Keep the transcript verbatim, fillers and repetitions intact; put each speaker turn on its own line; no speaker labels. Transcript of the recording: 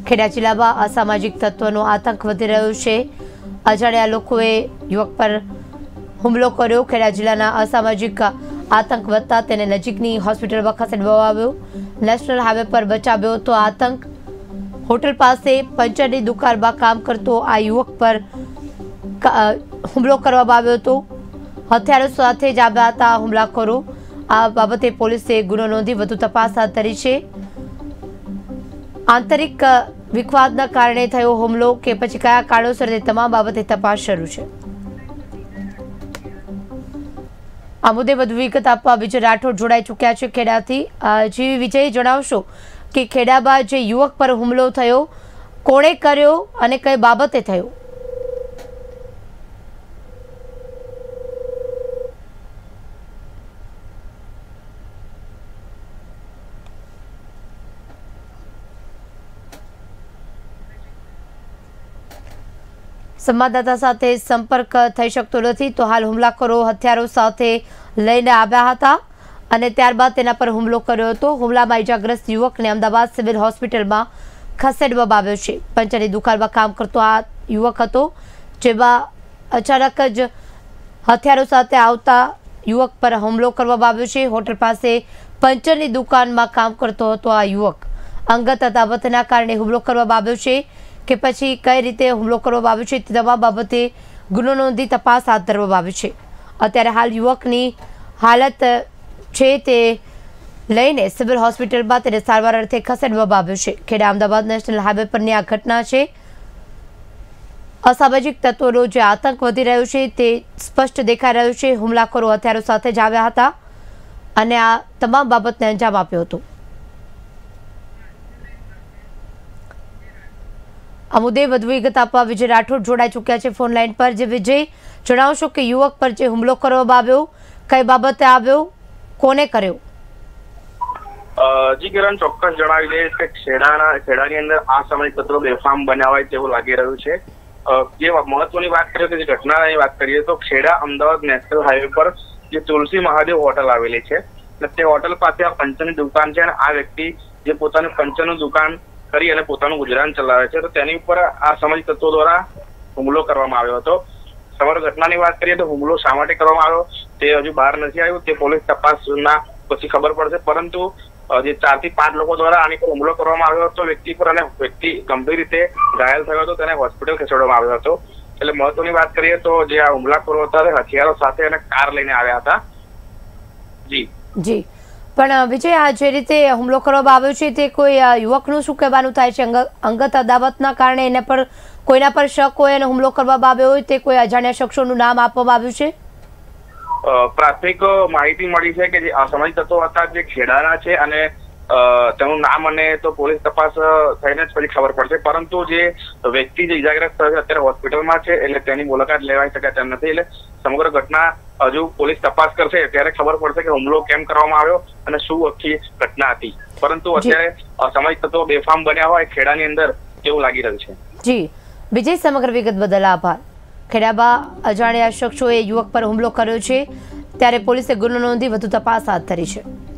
ખેડા જિલ્લામાં અસામાજિક તત્વોનો આતંક વધી રહ્યો છે। અજાણ્યા લોકોએ યુવક પર હુમલો કર્યો। ખેડા જિલ્લાના અસામાજિક આતંક વધતા તેને નજીકની હોસ્પિટલમાં ખસેડવામાં આવ્યો। નેશનલ હાઈવે પર બચાવ્યો તો આતંક। હોટલ પાસે પંચરની દુકાનમાં કામ કરતો આ યુવક પર હુમલો કરવામાં આવ્યો હતો। હથિયારો સાથે જ આવ્યા હતા હુમલાખોરો। આ બાબતે પોલીસે ગુનો નોંધી વધુ તપાસ હાથ ધરી છે। આંતરિક વિવાદના કારણે થયો હુમલો કે પછી કયા કારણોસર તે તમામ બાબતે તપાસ શરૂ છે। આ મુદ્દે વધુ વિગત આપવા વિજય રાઠોડ જોડાઈ ચૂક્યા છે ખેડાથી। જી વિજય, જણાવશો કે ખેડામાં જે યુવક પર હુમલો થયો કોણે કર્યો અને કઈ બાબતે થયો? સંવાદદાતા સાથે સંપર્ક થઈ શકતો નથી, તો હાલ હુમલાખોરો હથિયારો સાથે લઈને આવ્યા હતા અને ત્યારબાદ તેના પર હુમલો કર્યો હતો। હુમલામાં ઇજાગ્રસ્ત યુવકને અમદાવાદ સિવિલ હોસ્પિટલમાં ખસેડવામાં આવ્યો છે। પંચરની દુકાનમાં કામ કરતો આ યુવક હતો, જેમાં અચાનક જ હથિયારો સાથે આવતા યુવક પર હુમલો કરવામાં આવ્યો છે। હોટલ પાસે પંચરની દુકાનમાં કામ કરતો હતો આ યુવક। અંગત અદાવતના કારણે હુમલો કરવામાં આવ્યો છે કે પછી કઈ રીતે હુમલો કરવામાં આવ્યો છે તે તમામ બાબતે ગુનો નોંધી તપાસ હાથ ધરવામાં આવી છે। અત્યારે હાલ યુવકની હાલત છે તે લઈને સિવિલ હોસ્પિટલમાં તેને સારવાર અર્થે ખસેડવામાં આવ્યો છે। ખેડા અમદાવાદ નેશનલ હાઈવે પરની આ ઘટના છે। અસામાજિક તત્વોનો જે આતંક વધી રહ્યો છે તે સ્પષ્ટ દેખાઈ રહ્યો છે। હુમલાખોરો હથિયારો સાથે જ આવ્યા હતા અને આ તમામ બાબતને અંજામ આપ્યો હતો। આ મુદ્દે વધુ વિગત આપવા વિજય રાઠોડ જોડાઈ ચૂક્યા છે ફોન લાઈન પર। જે વિજય, જણાવશો કે યુવક પર જે હુમલો કરવામાં આવ્યો કઈ બાબતે આવ્યો, કોને કર્યો?
જી કિરણ, ચોક્કસ જણાવી દઈએ કે ખેડાના ખેડાની અંદર આ સમય તત્વો બેફામ બન્યા હોય તેવું લાગી રહ્યું છે। જે મહત્વની વાત કરીએ તો જે ઘટનાની વાત કરીએ તો ખેડા અમદાવાદ નેશનલ હાઈવે પર જે તુલસી મહાદેવ હોટલ આવેલી છે, તે હોટલ પાસે આ પંચની દુકાન છે અને આ વ્યક્તિ જે પોતાની પંચનું દુકાન કરી અને પોતાનું ગુજરાન ચલાવે છે, તો તેની ઉપર આ સમાજ તત્વો દ્વારા હુમલો કરવામાં આવ્યો હતો। સમગ્ર ઘટનાની વાત કરીએ તો હુમલો શા માટે કરવામાં આવ્યો તે હજુ બહાર નથી આવ્યું, તે પોલીસ તપાસના પછી ખબર પડશે। પરંતુ જે ચાર થી પાંચ લોકો દ્વારા આની પર હુમલો કરવામાં આવ્યો હતો વ્યક્તિ પર અને વ્યક્તિ ગંભીર રીતે ઘાયલ થયો હતો, તેને હોસ્પિટલ ખસેડવામાં આવ્યો હતો। એટલે મહત્વની વાત કરીએ તો જે આ હુમલાખોરો હતા તે હથિયારો સાથે અને કાર લઈને આવ્યા હતા। જી
જી પણ વિજય, આ જે રીતે હુમલો કરવામાં આવ્યો છે તે કોઈ યુવકનું શું કહેવાનું થાય છે? અંગત અદાવતના કારણે એને પર કોઈના પર શક હોય અને હુમલો કરવામાં આવ્યો હોય તે કોઈ અજાણ્યા શખ્સોનું નામ આપવામાં આવ્યું છે?
પ્રાથમિક માહિતી મળી છે કે જે અસામાજિક તત્વો હતા જે ખેડાના છે અને તેનું નામ અને તો પોલીસ તપાસ થઈને જ પછી ખબર પડશે। પરંતુ જે વ્યક્તિ જે ઇજાગ્રસ્ત થયો છે અત્યારે હોસ્પિટલમાં છે, એટલે તેની મુલાકાત લેવાઈ શકે તેમ નથી। એટલે સમગ્ર ઘટના હજુ પોલીસ તપાસ કરશે ત્યારે ખબર પડશે કે હુમલો કેમ કરવામાં આવ્યો અને શું આખી ઘટના હતી। પરંતુ અત્યારે અસામાજિક તત્વો બેફામ બન્યા હોય ખેડાની અંદર તેવું લાગી રહ્યું છે।
જી વિજય, સમગ્ર વિગત બદલ આભાર। ખેડામાં અજાણ્યા શખ્સોએ યુવક પર હુમલો કર્યો છે, ત્યારે પોલીસે ગુનો નોંધી વધુ તપાસ હાથ ધરી છે।